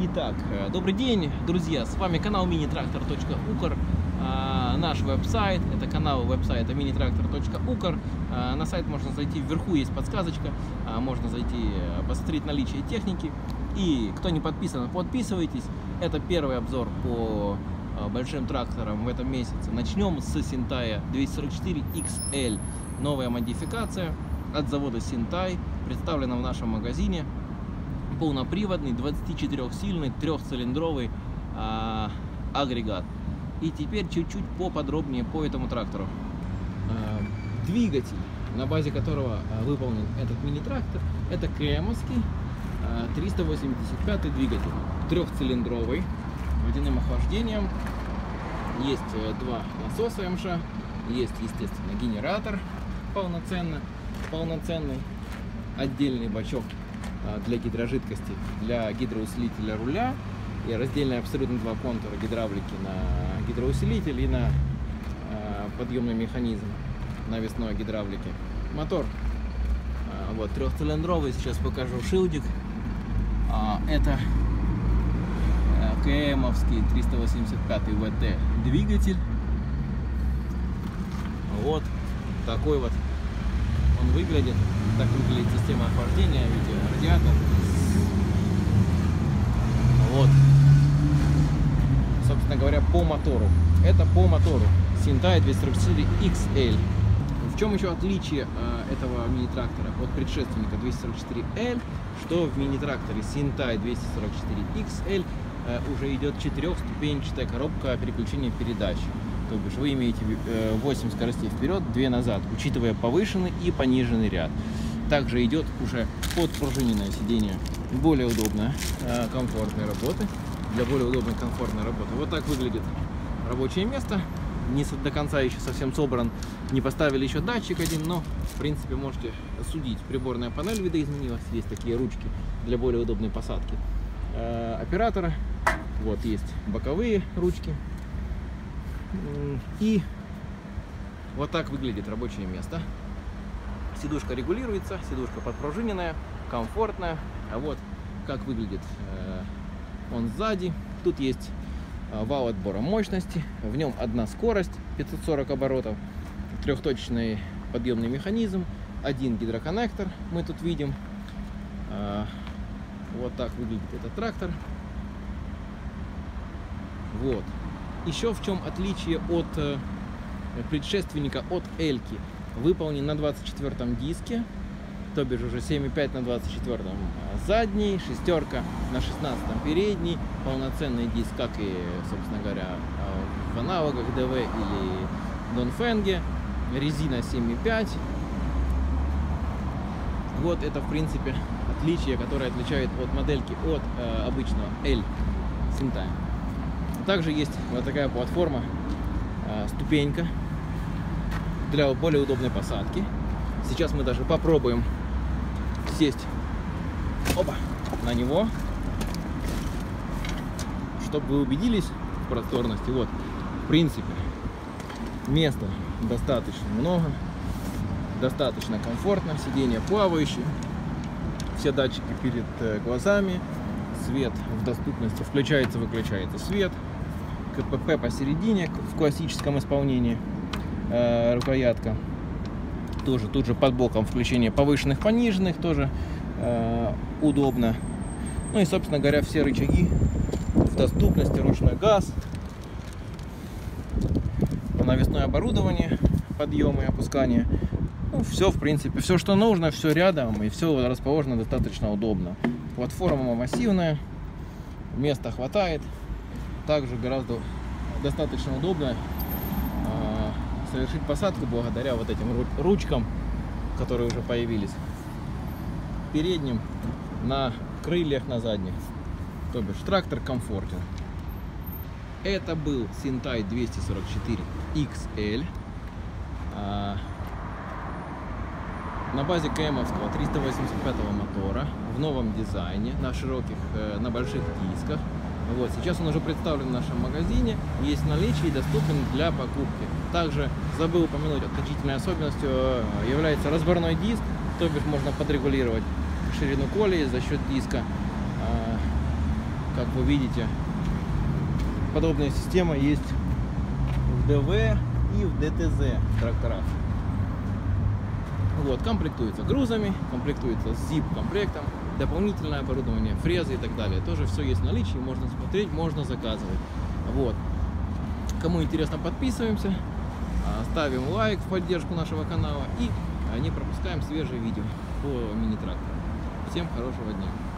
Итак, добрый день, друзья, с вами канал minitractor.ukr, наш веб-сайт, это канал веб-сайта minitractor.ukr. На сайт можно зайти, вверху есть подсказочка, можно зайти посмотреть наличие техники. И кто не подписан, подписывайтесь. Это первый обзор по большим тракторам в этом месяце. Начнем с Синтая 244 XL, новая модификация от завода Синтай, представлена в нашем магазине. Полноприводный, 24-сильный, трехцилиндровый агрегат. И теперь чуть-чуть поподробнее по этому трактору. Двигатель, на базе которого выполнен этот мини-трактор, это КМовский 385 двигатель, трехцилиндровый, водяным охлаждением. Есть два насоса МШ, есть, естественно, генератор полноценный, отдельный бачок для гидрожидкости, для гидроусилителя руля, и раздельные абсолютно два контура гидравлики на гидроусилитель и на подъемный механизм навесной гидравлики. Мотор вот трехцилиндровый, сейчас покажу шилдик. Это КМовский 385 ВТ двигатель. Вот такой вот он выглядит. Так выглядит система охлаждения, видите, радиатор. Вот, собственно говоря, по мотору. Это по мотору Синтай 244 XL. В чем еще отличие этого мини-трактора от предшественника 244L, что в мини-тракторе Синтай 244 XL уже идет 4-ступенчатая коробка переключения передач. То бишь вы имеете 8 скоростей вперед, 2 назад, учитывая повышенный и пониженный ряд. Также идет уже подпружиненное сиденье, более удобная, комфортной работы, для более удобной, комфортной работы. Вот так выглядит рабочее место. Не до конца еще совсем собран, не поставили еще датчик один, но в принципе можете судить. Приборная панель видоизменилась, есть такие ручки для более удобной посадки оператора. Вот есть боковые ручки. И вот так выглядит рабочее место. Сидушка регулируется, сидушка подпружиненная, комфортная. А вот как выглядит он сзади. Тут есть вал отбора мощности, в нем одна скорость 540 оборотов, трехточечный подъемный механизм, один гидроконнектор мы тут видим. Вот так выглядит этот трактор. Вот. Еще в чем отличие от предшественника, от Эльки. Выполнен на 24-м диске, то бишь уже 7,5 на 24-м задний, шестерка на 16-м передний, полноценный диск, как и, собственно говоря, в аналогах ДВ или Донфенге, резина 7,5. Вот это, в принципе, отличие, которое отличает от модельки от обычного L Синтая. Также есть вот такая платформа, ступенька для более удобной посадки. Сейчас мы даже попробуем сесть на него, чтобы вы убедились в просторности. Вот, в принципе, места достаточно много, достаточно комфортно, сиденье плавающее, все датчики перед глазами, свет в доступности, включается, выключается свет, КПП посередине в классическом исполнении. Рукоятка тоже тут же под боком, включение повышенных, пониженных тоже удобно. Ну и, собственно говоря, все рычаги в доступности, ручной газ, навесное оборудование, подъемы и опускания. Ну, все, в принципе, все, что нужно, все рядом, и все расположено достаточно удобно. Платформа массивная, места хватает, также гораздо достаточно удобно совершить посадку благодаря вот этим ручкам, которые уже появились передним, на крыльях, на задних. То бишь трактор комфортен. Это был Синтай 244 XL на базе КМовского 385 мотора в новом дизайне, на широких, на больших дисках. Вот, сейчас он уже представлен в нашем магазине, есть в наличии и доступен для покупки. Также забыл упомянуть, отличительной особенностью является разборной диск, то бишь можно подрегулировать ширину колеи за счет диска. как вы видите, подобная система есть в ДВ и в ДТЗ тракторах. Вот, комплектуется грузами, комплектуется с ZIP-комплектом, дополнительное оборудование, фрезы и так далее. Тоже все есть в наличии, можно смотреть, можно заказывать. Вот. Кому интересно, подписываемся, ставим лайк в поддержку нашего канала и не пропускаем свежие видео по мини-трактору. Всем хорошего дня!